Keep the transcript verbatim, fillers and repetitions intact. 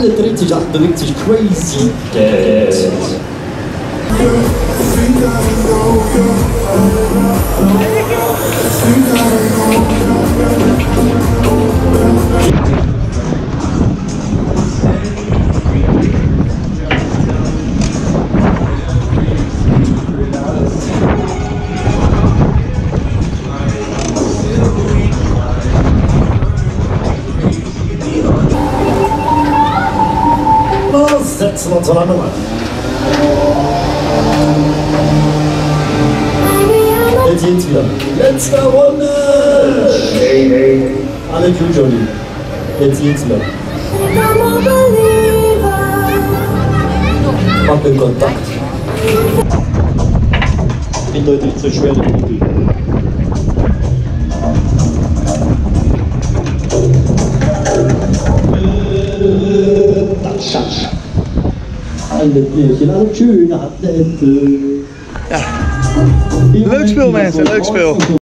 Alle dreht sich, dreht sich crazy. Dead. Was setzen wir zur Nummer? Jetzt geht's wieder. Letzte Runde! Hey, hey. Alle Q, Johnny. Jetzt geht's wieder. Mach den Kontakt. Eindeutig zu schwer, der Kumpel. Das Schatz. Alle Bierchen, alle schöne Athleten. Ja. Leuk speel mensen, leuk speel.